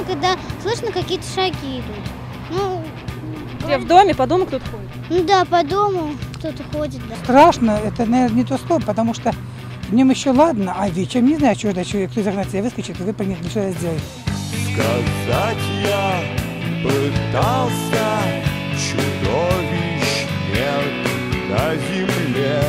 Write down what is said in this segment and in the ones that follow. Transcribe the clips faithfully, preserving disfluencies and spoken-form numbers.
когда слышно какие-то шаги идут. Ну, где, в доме, по дому кто-то ходит? Ну да, по дому кто-то ходит, да. Страшно, это, наверное, не то слово, потому что днем еще ладно, а вечером не знаю, что это, что кто из окна тебя выскочит, и вы поняли, что я сделаю. Сказать я пытался, чудовищ нет на земле,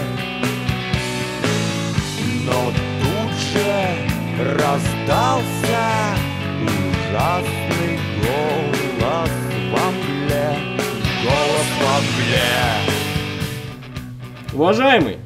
но тут же раздался ужасный голос во мгле, голос во мгле. Уважаемый!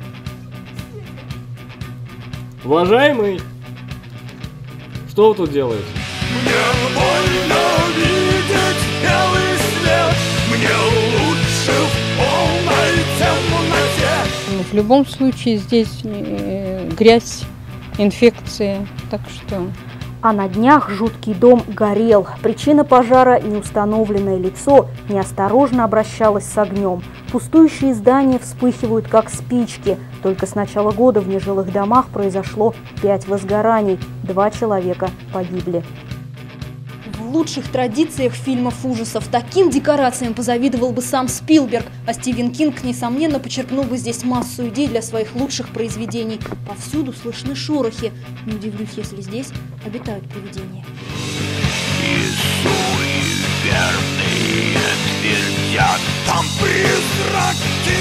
Уважаемый! Что вы тут делаете? Мне больно видеть белый свет, мне лучше в полной темноте. В любом случае здесь э, грязь, инфекция, так что... А на днях жуткий дом горел. Причина пожара – неустановленное лицо неосторожно обращалось с огнем. Пустующие здания вспыхивают, как спички. Только с начала года в нежилых домах произошло пять возгораний. Два человека погибли. В лучших традициях фильмов ужасов таким декорациям позавидовал бы сам Спилберг, а Стивен Кинг, несомненно, подчеркнул бы здесь массу идей для своих лучших произведений. Повсюду слышны шорохи. Не удивлюсь, если здесь обитают привидения. И суеверные твердят, там призраки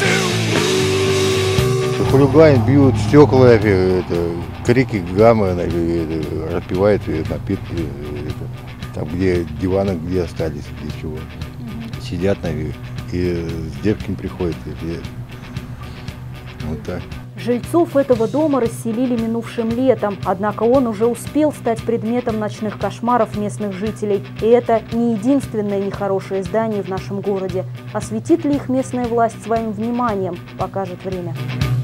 живут. Хулигане бьют стекла, это, крики гаммы, это, распивают напитки. Это. Там, где диваны, где остались, где чего. Угу. Сидят, наверное, и с девками приходят. И... Вот так. Жильцов этого дома расселили минувшим летом, однако он уже успел стать предметом ночных кошмаров местных жителей. И это не единственное нехорошее здание в нашем городе. Осветит ли их местная власть своим вниманием, покажет время.